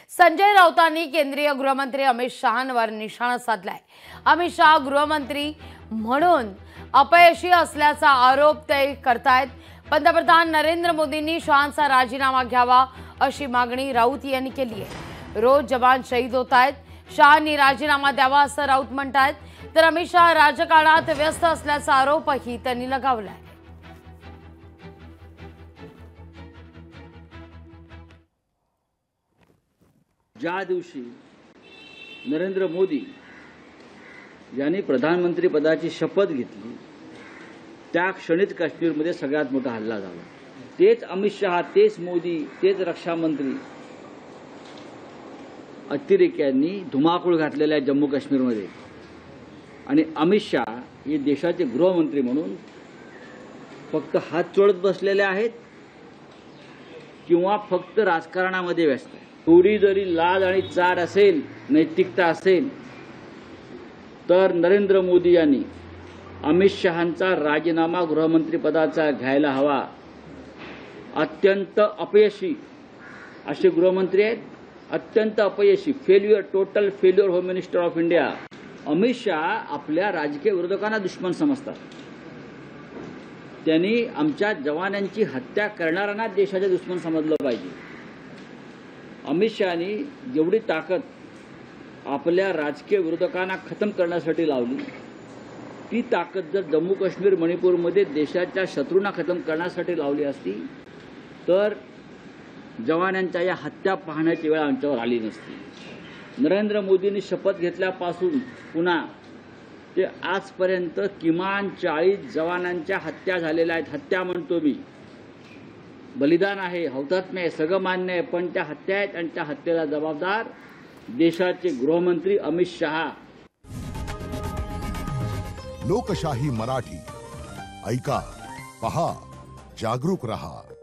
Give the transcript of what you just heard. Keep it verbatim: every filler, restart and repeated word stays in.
संजय राऊतांनी केंद्रीय गृहमंत्री अमित शहांवर निशाणा साधलाय। अमित शहा गृहमंत्री म्हणून अपयशी असल्याचा आरोप ते करतायत। पंतप्रधान नरेंद्र मोदींनी शहांचा राजीनामा घ्यावा अशी मागणी राऊत यांनी केली आहे। रोज जवान शहीद होत आहेत, शहांनी राजीनामा द्यावा असं राऊत म्हणतायत। तर अमित शहा राजकारणात व्यस्त असल्याचा आरोपही त्यांनी लगावलाय। ज्या दिवशी नरेंद्र मोदी यांनी प्रधानमंत्री पदाची शपथ घेतली त्या क्षणीच काश्मीरमध्ये सगळ्यात मोठा हल्ला झाला। तेच अमित शहा, तेच मोदी, तेच रक्षा मंत्री अतिरेक्यांनी धुमाकूळ घातलेल्या जम्मू काश्मीरमध्ये, आणि अमित शहा हे देशाचे गृहमंत्री म्हणून फक्त हात चोळत बसलेले आहेत किंवा फक्त राजकारणामध्ये व्यस्त आहेत। थोडी जरी लाज आणि चाड असेल, नैतिकता असेल, तर नरेंद्र मोदी यांनी अमित शहांचा राजीनामा गृहमंत्री पदाचा घ्यायला हवा। अत्यंत अपयशी असे गृहमंत्री आहेत, अत्यंत अपयशी, failure, total failure home minister of India. Amit Shah आपल्या राजकीय विरोधकांना दुश्मन समजतात। त्यांनी आमच्या जवानांची हत्या करणाऱ्यांना देशाचे दुश्मन समजलं पाहिजे। अमित शहानी जेवढी ताकद आपल्या राजकीय विरोधकांना खतम करण्यासाठी लावली, ती ताकद जर जम्मू काश्मीर मणिपूरमध्ये देशाच्या शत्रूंना खतम करण्यासाठी लावली असती तर जवानांच्या या हत्या पाहण्याची वेळ आमच्यावर आली नसती। नरेंद्र मोदींनी शपथ घेतल्यापासून पुन्हा ते आजपर्यंत किमान चाळीस जवानांच्या हत्या झालेल्या आहेत। हत्या म्हणतो मी, बलिदान आहे, हौतात्म्य आहे, सगळं मान्य आहे, पण त्या हत्या आहेत आणि त्या हत्येला जबाबदार देशाचे गृहमंत्री अमित शहा। लोकशाही मराठी ऐका, पहा, जागरूक रहा।